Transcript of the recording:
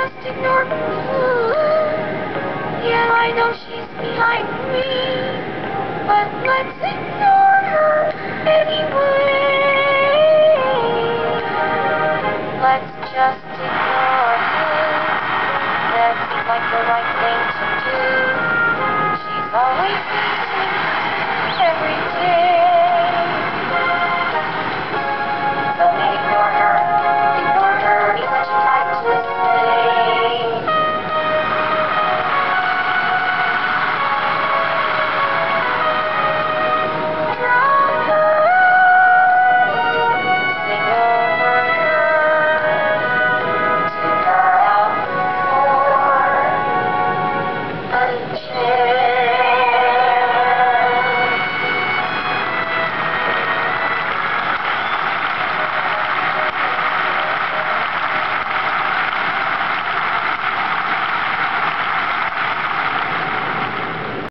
just ignore her. Yeah, I know she's behind me, but let's ignore her anyway. Let's just ignore her. That seems like the right thing to do. She's always busy, every day. So we ignore her, even she tries to stay. Drown her out, sing over her, tune her out for a change.